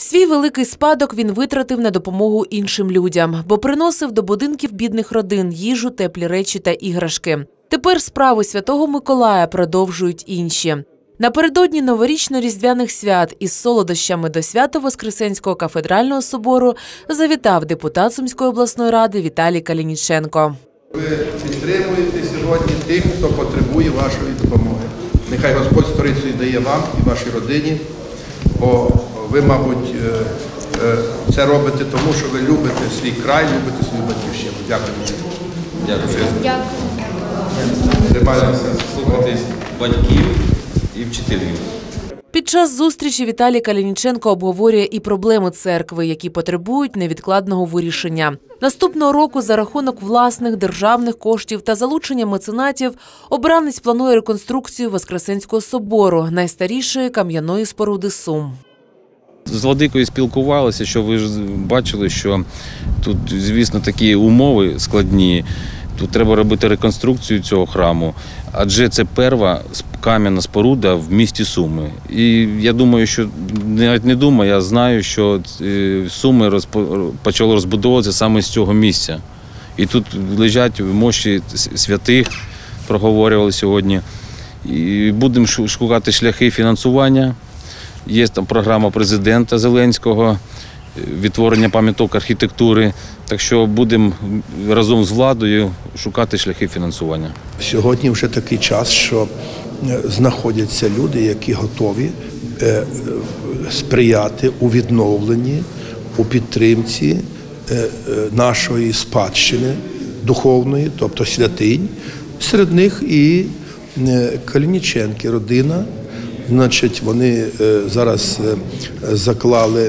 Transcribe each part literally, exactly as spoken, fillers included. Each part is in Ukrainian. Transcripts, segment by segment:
Свій великий спадок він витратив на допомогу іншим людям, бо приносив до будинків бідних родин їжу, теплі речі та іграшки. Тепер справу Святого Миколая продовжують інші. Напередодні новорічно-різдвяних свят із солодощами до Свято-Воскресенського кафедрального собору завітав депутат Сумської обласної ради Віталій Калініченко. Ви підтримуєте сьогодні тих, хто потребує вашої допомоги. Нехай Господь сторицею дає вам і вашій родині, бо ви, мабуть, це робите тому, що ви любите свій край, любите свою батьківщину. Дякую. Дякую. Дякую. Тримайтеся. Слухайтесь батьків і вчителів. Під час зустрічі Віталій Калініченко обговорює і проблеми церкви, які потребують невідкладного вирішення. Наступного року за рахунок власних державних коштів та залучення меценатів обранець планує реконструкцію Воскресенського собору, найстарішої кам'яної споруди Сум. З владикою спілкувалися, що ви ж бачили, що тут, звісно, такі умови складні. Тут треба робити реконструкцію цього храму, адже це перша кам'яна споруда в місті Суми. І я думаю, що, навіть не думаю, я знаю, що Суми розпо... почали розбудовуватися саме з цього місця. І тут лежать мощі святих, проговорювали сьогодні. І будемо шукати шляхи фінансування. Є там програма президента Зеленського, відтворення пам'яток архітектури. Так що будемо разом з владою шукати шляхи фінансування. Сьогодні вже такий час, що знаходяться люди, які готові сприяти у відновленні, у підтримці нашої спадщини духовної, тобто святинь. Серед них і Калініченки, родина. Значить, вони зараз заклали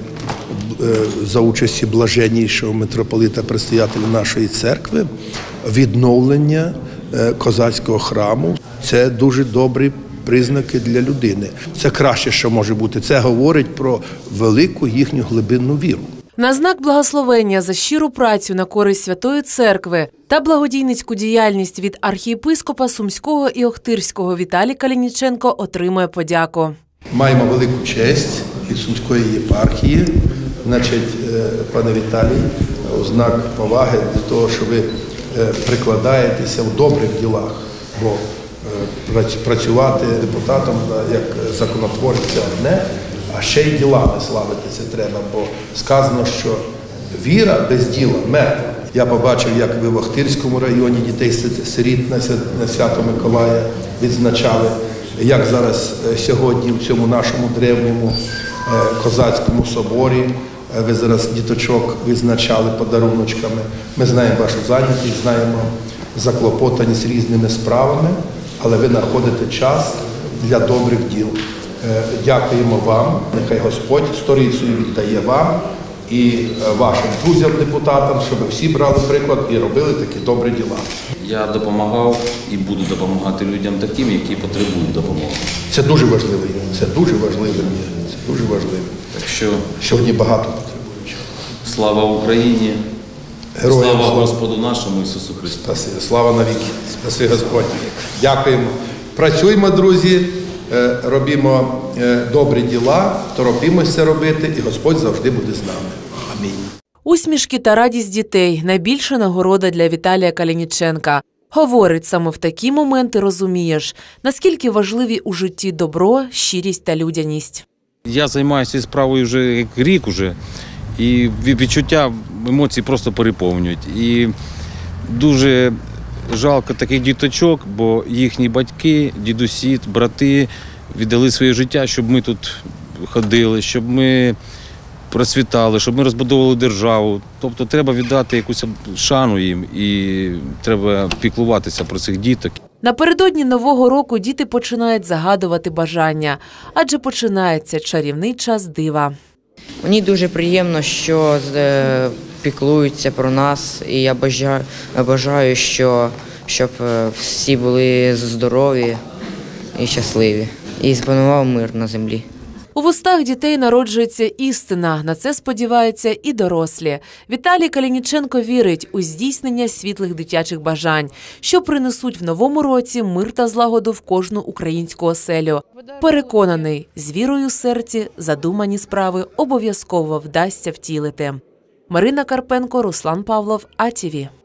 за участі блаженнішого митрополита, предстоятеля нашої церкви, відновлення козацького храму. Це дуже добрі признаки для людини. Це краще, що може бути. Це говорить про велику їхню глибинну віру. На знак благословення за щиру працю на користь Святої Церкви та благодійницьку діяльність від архієпископа Сумського і Охтирського Віталій Калініченко отримує подяку. Маємо велику честь від Сумської єпархії, значить, пане Віталій, у знак поваги до того, що ви прикладаєтеся в добрих ділах, бо працювати депутатом як законотворця одне, а ще й ділами славитися треба, бо сказано, що віра без діла мертва. Я побачив, як ви в Охтирському районі дітей-сиріт на Свято Миколая відзначали, як зараз сьогодні в цьому нашому древньому козацькому соборі ви зараз діточок відзначали подаруночками. Ми знаємо вашу зайнятість, знаємо заклопотаність різними справами, але ви знаходите час для добрих діл. Дякуємо вам, нехай Господь сторицею віддає вам і вашим друзям-депутатам, щоб всі брали приклад і робили такі добрі діла. Я допомагав і буду допомагати людям таким, які потребують допомоги. Це дуже важливо, це дуже важливо, це дуже важливо. Так що сьогодні багато потребуючих. Слава Україні, Героям слава слава Господу нашому Ісусу Христу. Спаси, слава навіки, спаси Господь. Дякуємо. Працюємо, друзі. Робімо добрі діла, торопімося робити, і Господь завжди буде з нами. Амінь. Усмішки та радість дітей – найбільша нагорода для Віталія Калініченка. Говорить, саме в такі моменти розумієш, наскільки важливі у житті добро, щирість та людяність. Я займаюся справою вже рік уже, і відчуття, емоції просто переповнюють. І дуже жалко таких діточок, бо їхні батьки, дідусі, брати віддали своє життя, щоб ми тут ходили, щоб ми процвітали, щоб ми розбудовували державу. Тобто треба віддати якусь шану їм і треба піклуватися про цих діток. Напередодні Нового року діти починають загадувати бажання, адже починається чарівний час дива. Мені дуже приємно, що піклуються про нас, і я бажаю, бажаю що, щоб всі були здорові і щасливі, і запанував мир на землі. У вустах дітей народжується істина. На це сподіваються і дорослі. Віталій Калініченко вірить у здійснення світлих дитячих бажань, що принесуть в новому році мир та злагоду в кожну українську оселю. Переконаний, з вірою в серці задумані справи обов'язково вдасться втілити. Марина Карпенко, Руслан Павлов, А Ті Ві.